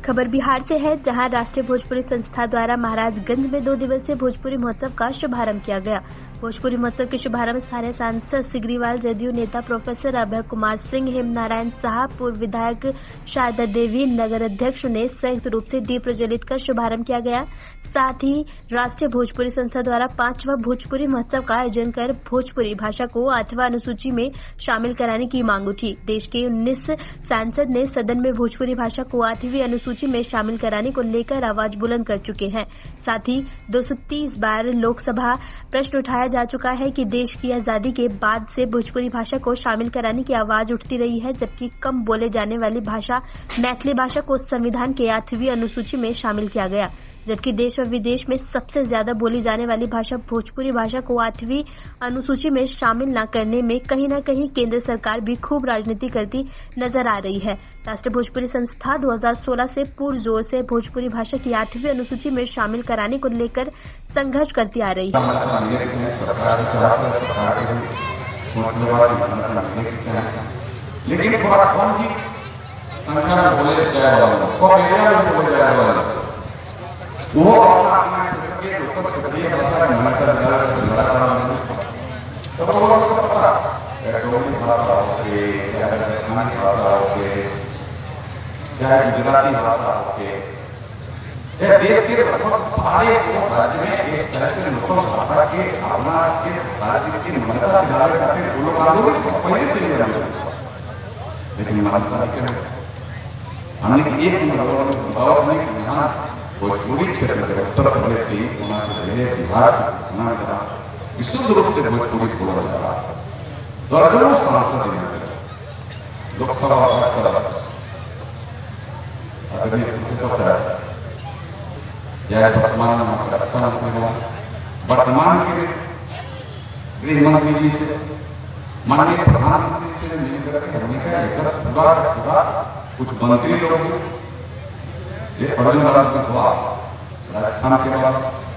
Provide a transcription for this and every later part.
खबर बिहार से है, जहां राष्ट्रीय भोजपुरी संस्था द्वारा महाराजगंज में 2 दिवसीय भोजपुरी महोत्सव का शुभारंभ किया गया। भोजपुरी महोत्सव के शुभारंभ स्थानीय सांसद सिग्रीवाल, जदयू नेता प्रोफेसर अभय कुमार सिंह, हेमनारायण साहब, पूर्व विधायक शारदा देवी, नगर अध्यक्ष ने संयुक्त रूप से दीप प्रज्वलित कर शुभारंभ किया गया। साथ ही राष्ट्रीय भोजपुरी संस्था द्वारा 5वां भोजपुरी महोत्सव का आयोजन कर भोजपुरी भाषा को 8वां अनुसूची में शामिल कराने की मांग उठी। देश के 19 सांसद ने सदन में भोजपुरी भाषा को 8वीं अनुसूची में शामिल कराने को लेकर आवाज बुलंद कर चुके हैं। साथ ही 230 बार लोकसभा प्रश्न उठाया जा चुका है कि देश की आजादी के बाद से भोजपुरी भाषा को शामिल कराने की आवाज उठती रही है, जबकि कम बोले जाने वाली भाषा मैथिली भाषा को संविधान के 8वीं अनुसूची में शामिल किया गया, जबकि देश और विदेश में सबसे ज्यादा बोली जाने वाली भाषा भोजपुरी भाषा को 8वीं अनुसूची में शामिल न करने में कहीं न कहीं केंद्र सरकार भी खूब राजनीति करती नजर आ रही है। राष्ट्रीय भोजपुरी संस्था 2016 से पुरजोर से भोजपुरी भाषा की 8वीं अनुसूची में शामिल कराने को लेकर संघर्ष करती आ रही है। लेकिन थोड़ा कम ही संख्या में बोले जाए वाला वो अपना क्षेत्रीय लोकल क्षेत्रीय भाषा में मनाकर सब लोगों को पता है डोगरी भाषा हो के या राजस्थानी भाषा हो के या गुजराती भाषा हो के या देश के लगभग सारे राज्य में एक तरह के लोकल भाषा के अपना के राज्य की मान्यता दिलाने खातिर वो लोग आंदोलन पहले से ही जाने लेकिन मान्यता के हमने एक दौर में यहाँ भोजपुरी क्षेत्र उत्तर प्रदेश से वहाँ से पहले बिहार विशुद्ध रूप से भोजपुरी बोला जा रहा है। दर्जनों सांसद लोकसभा वर्तमान के गृह मंत्री जी से माननीय प्रधानमंत्री से मिलकर कुछ मंत्री लोग ये राजस्थान के बाद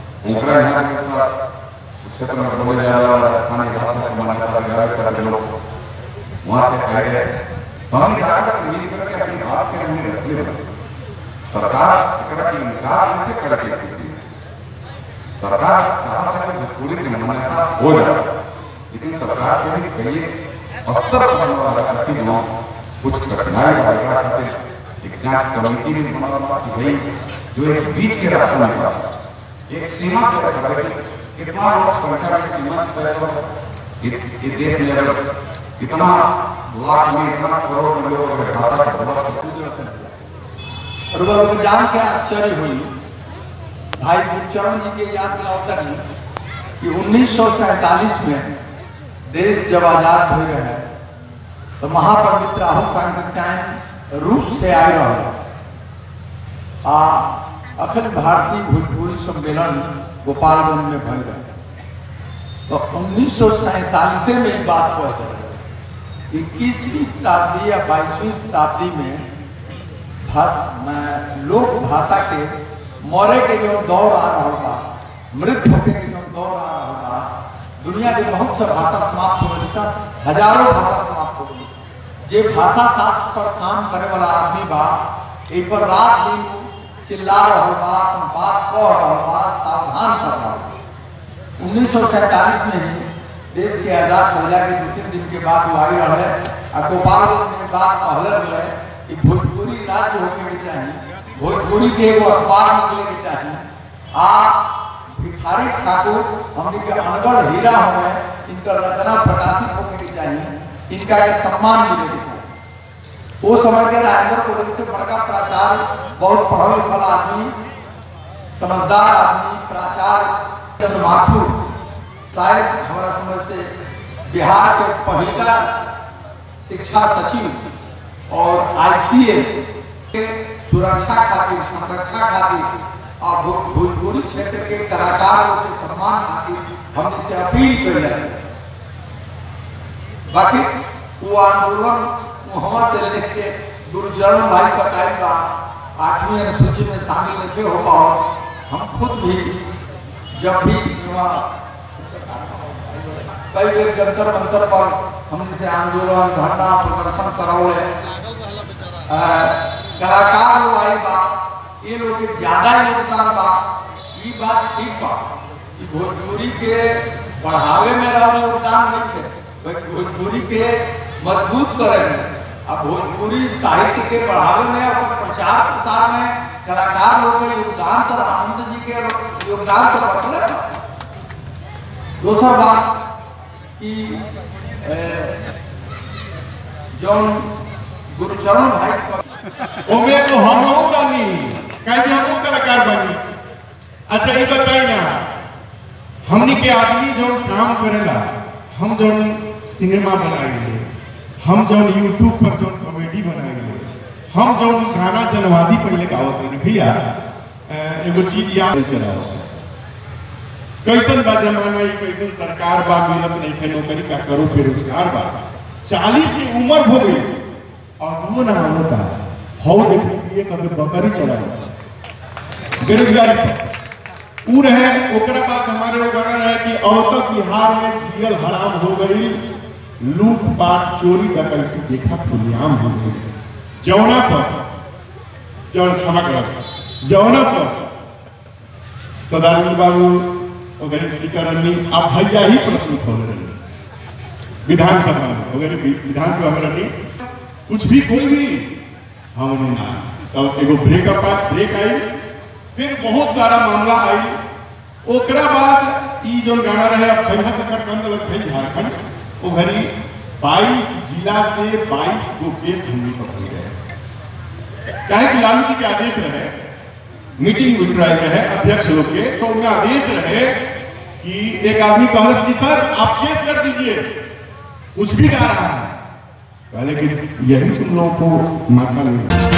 क्षेत्र में बोले जा रहा राजस्थानी भाषा को मान्यता लोग वहां से आए गए तो हम मिल करके अपनी बात के हमने रखने सरकार की इनकार नहीं करके सरकार चाहता है पूरी मान्यता हो जाए, लेकिन सरकार के भी कई स्तर पर कुछ कठिनाई एक जांच कमेटी में भाई जो एक बीच के रास्ते में था एक सीमा कितना लोग संख्या की सीमा इस देश में अगर कितना लाख में इतना करोड़ में लोग भाषा और जान के आश्चर्य हुई भाई गुरचरण जी के याद दिलाता नहीं कि 1947 में देश जब आजाद हो गया तो महापंडित राहुल सांकृत्यायन रूस से आए रहे अखिल भारतीय भोजपुरी सम्मेलन गोपालगंज में भय रहे तो 1947 में एक बात कहते रहे 21वीं शताब्दी या 22वीं शताब्दी में लोक भाषा के मरे के जो दौर आ रहा होगा, मृत होने के जो दौर आ रहा होगा, दुनिया के बहुत सा भाषा समाप्त हो गई, हजारों भाषा समाप्त हो गई। जे भाषा शास्त्र पर काम करे वाला आदमी बा एक पर रात दिन चिल्ला रहा बा, बात कह रहा बा, सावधान कर रहा बा। 1947 में ही देश के आजाद महिला के 2-3 दिन के बाद वो आई रहे और गोपालगंज में बात कहले रहे कि भोजपुरी राज्य होके के चाहिए, भोजपुरी के एगो अखबार निकले के चाहिए। भिखारी ठाकुर हमने के अनगढ़ हीरा हुए, इनका रचना प्रकाशित होके के चाहिए, इनका के सम्मान मिले के चाहिए। वो समय के राजगढ़ कॉलेज के बड़का प्राचार्य बहुत पढ़ल लिखल आदमी, समझदार आदमी, प्राचार्य माथुर शायद हमारा समझ से बिहार के पहला शिक्षा सचिव और ICS के सुरक्षा खातिर, संरक्षा खातिर और भोजपुरी क्षेत्र के कलाकारों के सम्मान खातिर हमने से अपील कर बाकी वो आंदोलन वहां से लेके गुरुचरण भाई कटाई का 8वीं अनुसूची में शामिल नहीं हो पाओ। हम खुद भी जब भी कई बार जंतर मंतर पर हमने से आंदोलन धरना प्रदर्शन कराओ कलाकार आई बा ये लोग के ज्यादा योगदान बा, ये बात ठीक बा कि भोजपुरी के बढ़ावे में योगदान नहीं है, भोजपुरी के मजबूत करे में, अब भोजपुरी साहित्य के बढ़ावे में और प्रचार प्रसार में कलाकार लोग के योगदान तो रामचंद्र जी के योगदान तो बतले। दूसरा बात कि जो गुरुचरण भाई ओमे तो हम हो बनी कहीं हम कलाकार बनी। अच्छा ये बताई ना, हमनी के आदमी जो काम करेला, हम जो सिनेमा बनाएंगे, हम जो यूट्यूब पर जो कॉमेडी बनाएंगे, हम जो गाना जनवादी पहले गावत रहे भैया, एगो चीज याद चला कैसन बा जमाना, कैसन सरकार बा, मिलत नहीं थे नौकरी का करो, बेरोजगार बा, 40 की उम्र हो गई और हम ना होता हो देखिए कभी बकरी चला बेरोजगारी ऊ रहे। ओकरा बाद हमारे वो गाना रहे कि अब तक बिहार में जियल हराम हो गई, लूट पाट चोरी डकैती देखा खुलेआम हो गई। जौना पर जौन क्षमा कर जौना पर सदानंद बाबू वगैरह स्पीकर रही, आप भैया ही प्रस्तुत हो रहे विधानसभा में वगैरह, विधानसभा में रही कुछ भी कोई भी हमने ना, तब एगो ब्रेक आई, फिर बहुत सारा मामला आई। ओकरा बाद ई जो गाना रहे अब फेमस करकंद लग भाई झारखंड, वो घरी 22 जिला से 22 गो केस हमने पकड़े गए। काहे कि लालू जी के आदेश रहे, मीटिंग विड्राइव रहे अध्यक्ष लोग के, तो उनका आदेश रहे कि एक आदमी कहा कि सर आप केस कर दीजिए, कुछ भी गा रहा है, पहले कि यही तुम लोगों को माथा नहीं